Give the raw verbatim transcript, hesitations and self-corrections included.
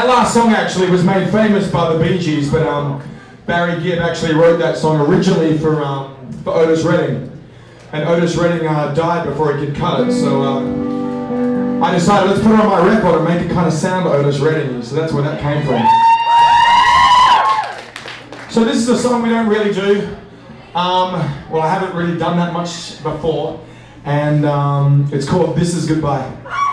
that last song actually was made famous by the Bee Gees, but um, Barry Gibb actually wrote that song originally for, um, for Otis Redding. And Otis Redding uh, died before he could cut it, so uh, I decided let's put it on my record and make it kind of sound Otis Redding, so that's where that came from. So this is a song we don't really do. Um, well, I haven't really done that much before, and um, it's called This Is Goodbye.